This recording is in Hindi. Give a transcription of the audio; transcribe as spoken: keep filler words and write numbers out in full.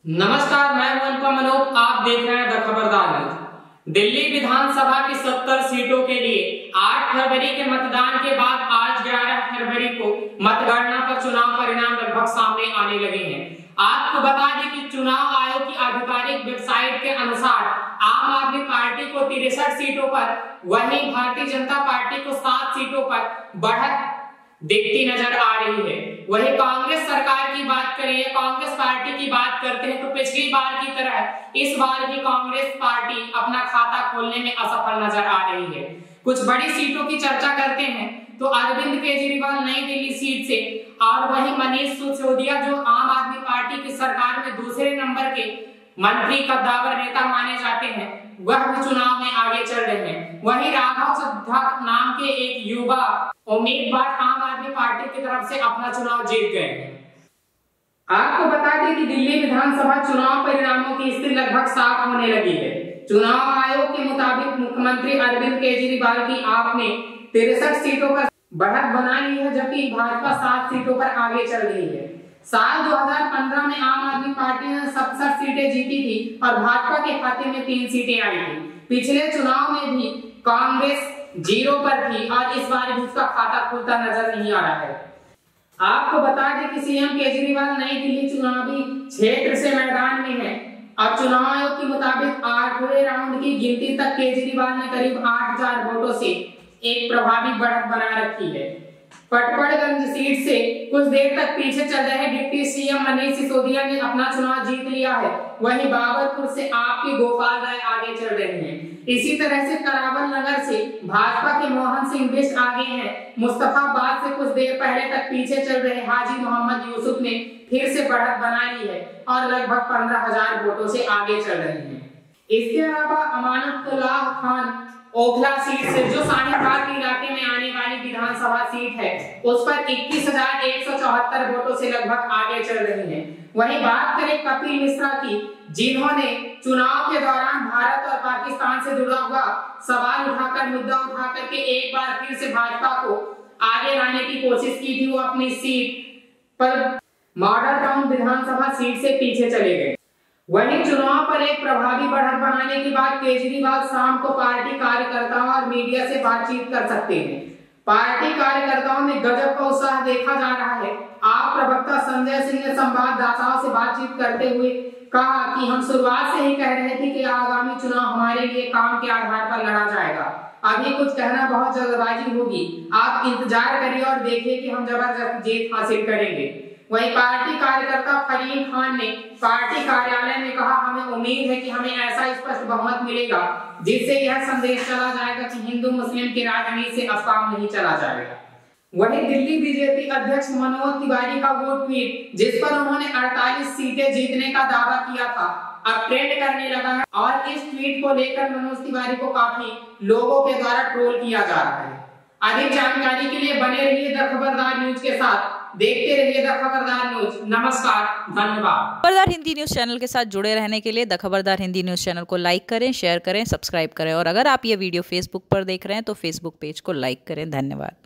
नमस्कार, मैं हूं अनुपम मनोज। आप देख रहे हैं द खबरदार न्यूज। दिल्ली विधानसभा की सत्तर सीटों के लिए आठ फरवरी के मतदान के बाद आज ग्यारह फरवरी को मतगणना पर चुनाव परिणाम लगभग सामने आने लगे हैं। आपको बता दें कि चुनाव आयोग की आधिकारिक वेबसाइट के अनुसार आम आदमी पार्टी को तिरसठ सीटों पर, वहीं भारतीय जनता पार्टी को सात सीटों पर बढ़त दिखती नजर आ रही है। वहीं कांग्रेस सरकार की बात करें या कांग्रेस पार्टी की बात करते हैं तो पिछली बार की तरह इस बार भी कांग्रेस पार्टी अपना खाता खोलने में असफल नजर आ रही है। कुछ बड़ी सीटों की चर्चा करते हैं तो अरविंद केजरीवाल नई दिल्ली सीट से और वहीं मनीष सिसोदिया जो आम आदमी पार्टी की सरकार में दूसरे नंबर के मंत्री कद्दावर नेता माने जाते हैं, वह भी चुनाव में आगे चल रहे हैं। वहीं राघव चड्ढा नाम के एक युवा उम्मीदवार आम आदमी पार्टी की तरफ से अपना चुनाव जीत गए हैं। आपको बता दें कि दिल्ली विधानसभा चुनाव परिणामों की स्थिति लगभग साफ होने लगी है। चुनाव आयोग के मुताबिक मुख्यमंत्री अरविंद केजरीवाल की आप ने तिरसठ सीटों पर बढ़त बना ली है, जबकि भाजपा सात सीटों पर आगे चल रही है। साल दो हज़ार पंद्रह में आम आदमी पार्टी ने सड़सठ सीटें जीती थी और भाजपा के खाते में तीन सीटें आई थी। पिछले चुनाव में भी कांग्रेस जीरो पर थी और इस बार भी उसका खाता खुलता नजर नहीं आ रहा है। आपको बता दें कि सीएम केजरीवाल नई दिल्ली चुनावी क्षेत्र से मैदान में है और चुनाव आयोग के मुताबिक आठवें राउंड की गिनती तक केजरीवाल ने करीब आठ हजार वोटों से एक प्रभावी बढ़त बना रखी है। पटपड़गंज सीट से कुछ देर तक पीछे चल रहे डिप्टी सीएम मनीष सिसोदिया ने अपना चुनाव जीत लिया है। वहीं बाबरपुर से आपके गोपाल राय आगे चल रहे हैं। इसी तरह से करावल नगर से भाजपा के मोहन सिंह बिष्ट आगे हैं। मुस्तफाबाद से कुछ देर पहले तक पीछे चल रहे हाजी मोहम्मद यूसुफ ने फिर से बढ़त बना ली है और लगभग पंद्रह हजार वोटों से आगे चल रहे हैं। इसके अलावा अमानतुल्लाह खान ओखला सीट से जो शाहीनबाग इलाके में आने वाली विधानसभा सीट है, उस पर इक्कीस हजार एक सौ चौहत्तर वोटों से लगभग आगे चल रही हैं। वहीं बात करें कपिल मिश्रा की, जिन्होंने चुनाव के दौरान भारत और पाकिस्तान से जुड़ा हुआ सवाल उठाकर मुद्दा उठाकर के एक बार फिर से भाजपा को आगे लाने की कोशिश की थी, वो अपनी सीट पर मॉडल टाउन विधानसभा सीट से पीछे चले गए। वहीं चुनाव पर एक प्रभावी बढ़त बनाने के बाद केजरीवाल शाम को पार्टी कार्यकर्ताओं और मीडिया से बातचीत कर सकते हैं। पार्टी कार्यकर्ताओं में गजब का उत्साह देखा जा रहा है। आप प्रवक्ता संजय सिंह ने संवाददाताओं से बातचीत करते हुए कहा कि हम शुरुआत से ही कह रहे थे कि आगामी चुनाव हमारे लिए काम के आधार पर लड़ा जाएगा। अभी कुछ कहना बहुत जल्दबाजी होगी, आप इंतजार करिए और देखिए कि हम जबरदस्त जीत हासिल करेंगे। वहीं पार्टी कार्यकर्ता फरीम खान ने पार्टी कार्यालय में कहा, हमें उम्मीद है कि हमें ऐसा स्पष्ट बहुमत मिलेगा जिससे यह संदेश चला जाएगा कि हिंदू मुस्लिम की राजनीति से अब काम नहीं चला जाएगा। वहीं दिल्ली बीजेपी अध्यक्ष मनोज तिवारी का वो ट्वीट जिस पर उन्होंने अड़तालीस सीटें जीतने का दावा किया था, अब ट्रेंड करने लगा है और इस ट्वीट को लेकर मनोज तिवारी को काफी लोगों के द्वारा ट्रोल किया जा रहा है। अधिक जानकारी के लिए बने रहिए द खबरदार न्यूज के साथ, देखते रहिए द खबरदार न्यूज। नमस्कार, धन्यवाद। खबरदार हिंदी न्यूज चैनल के साथ जुड़े रहने के लिए the Khabardar Hindi news channel को लाइक करें, शेयर करें, सब्सक्राइब करें और अगर आप ये वीडियो फेसबुक पर देख रहे हैं तो फेसबुक पेज को लाइक करें। धन्यवाद।